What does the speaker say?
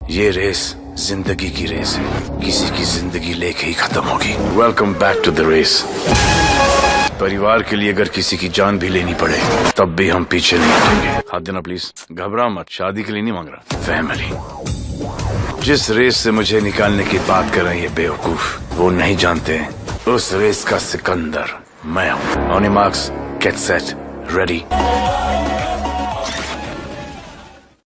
ये रेस जिंदगी की रेस है, किसी की जिंदगी लेके ही खत्म होगी। Welcome back to the race. परिवार के लिए अगर किसी की जान भी लेनी पड़े तब भी हम पीछे नहीं हटेंगे। हाथ देना प्लीज। घबरा मत, शादी के लिए नहीं मांग रहा, फैमिली। जिस रेस से मुझे निकालने की बात कर रहे हैं ये बेवकूफ, वो नहीं जानते उस रेस का सिकंदर मैं हूँ। On your marks, get set, ready.